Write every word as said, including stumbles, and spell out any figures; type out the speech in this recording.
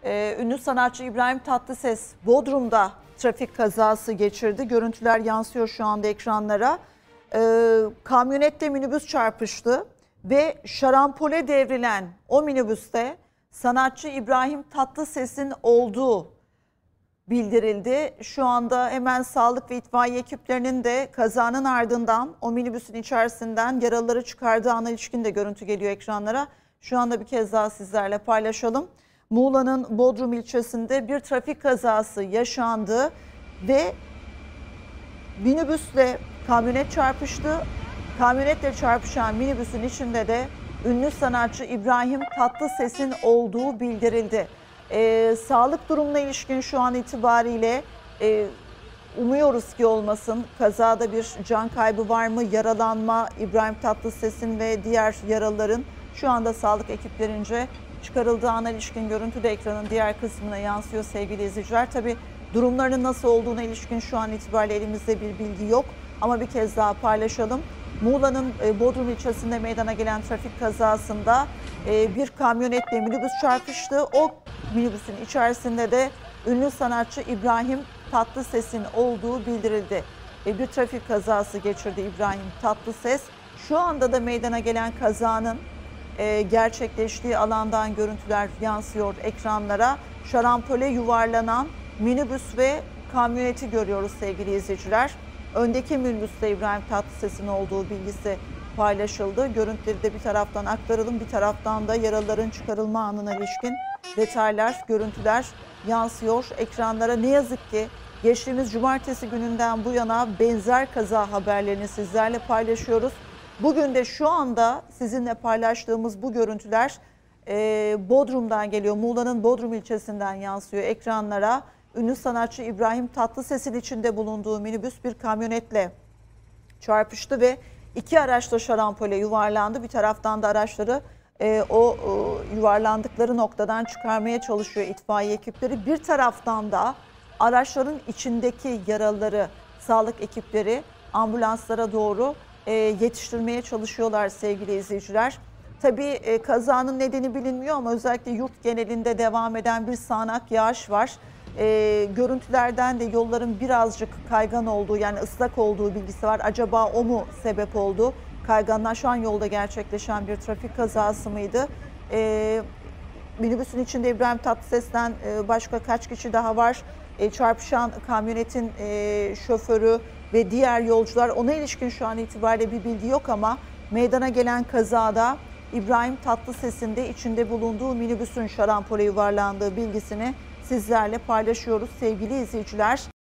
Ee, ünlü sanatçı İbrahim Tatlıses Bodrum'da trafik kazası geçirdi. Görüntüler yansıyor şu anda ekranlara. Ee, kamyonette minibüs çarpıştı ve şarampole devrilen o minibüste sanatçı İbrahim Tatlıses'in olduğu bildirildi. Şu anda hemen sağlık ve itfaiye ekiplerinin de kazanın ardından o minibüsün içerisinden yaralıları çıkardığı ana ilişkin de görüntü geliyor ekranlara. Şu anda bir kez daha sizlerle paylaşalım. Muğla'nın Bodrum ilçesinde bir trafik kazası yaşandı ve minibüsle kamyonet çarpıştı. Kamyonetle çarpışan minibüsün içinde de ünlü sanatçı İbrahim Tatlıses'in olduğu bildirildi. Ee, sağlık durumuna ilişkin şu an itibariyle e, umuyoruz ki olmasın. Kazada bir can kaybı var mı? Yaralanma, İbrahim Tatlıses'in ve diğer yaralıların şu anda sağlık ekiplerince çıkarıldığı ana ilişkin görüntü de ekranın diğer kısmına yansıyor sevgili izleyiciler. Tabii durumlarının nasıl olduğuna ilişkin şu an itibariyle elimizde bir bilgi yok. Ama bir kez daha paylaşalım. Muğla'nın Bodrum ilçesinde meydana gelen trafik kazasında bir kamyonetle minibüs çarpıştı. O minibüsün içerisinde de ünlü sanatçı İbrahim Tatlıses'in olduğu bildirildi. Bir trafik kazası geçirdi İbrahim Tatlıses. Şu anda da meydana gelen kazanın gerçekleştiği alandan görüntüler yansıyor ekranlara. Şarampole yuvarlanan minibüs ve kamyoneti görüyoruz sevgili izleyiciler. Öndeki minibüste İbrahim Tatlıses'in olduğu bilgisi paylaşıldı. Görüntüleri de bir taraftan aktaralım, bir taraftan da yaralıların çıkarılma anına ilişkin detaylar, görüntüler yansıyor ekranlara. Ne yazık ki geçtiğimiz cumartesi gününden bu yana benzer kaza haberlerini sizlerle paylaşıyoruz. Bugün de şu anda sizinle paylaştığımız bu görüntüler e, Bodrum'dan geliyor. Muğla'nın Bodrum ilçesinden yansıyor ekranlara. Ünlü sanatçı İbrahim Tatlıses'in içinde bulunduğu minibüs bir kamyonetle çarpıştı ve iki araç da şarampole yuvarlandı. Bir taraftan da araçları e, o, o yuvarlandıkları noktadan çıkarmaya çalışıyor itfaiye ekipleri. Bir taraftan da araçların içindeki yaralıları sağlık ekipleri ambulanslara doğru e, yetiştirmeye çalışıyorlar sevgili izleyiciler. Tabii e, kazanın nedeni bilinmiyor ama özellikle yurt genelinde devam eden bir sağanak yağış var. E, görüntülerden de yolların birazcık kaygan olduğu, yani ıslak olduğu bilgisi var. Acaba o mu sebep oldu? Kayganlaşan yolda gerçekleşen bir trafik kazası mıydı? E, minibüsün içinde İbrahim Tatlıses'ten e, başka kaç kişi daha var? E, çarpışan kamyonetin e, şoförü ve diğer yolcular, ona ilişkin şu an itibariyle bir bilgi yok ama meydana gelen kazada İbrahim Tatlıses'in de içinde bulunduğu minibüsün şarampole yuvarlandığı bilgisini sizlerle paylaşıyoruz sevgili izleyiciler.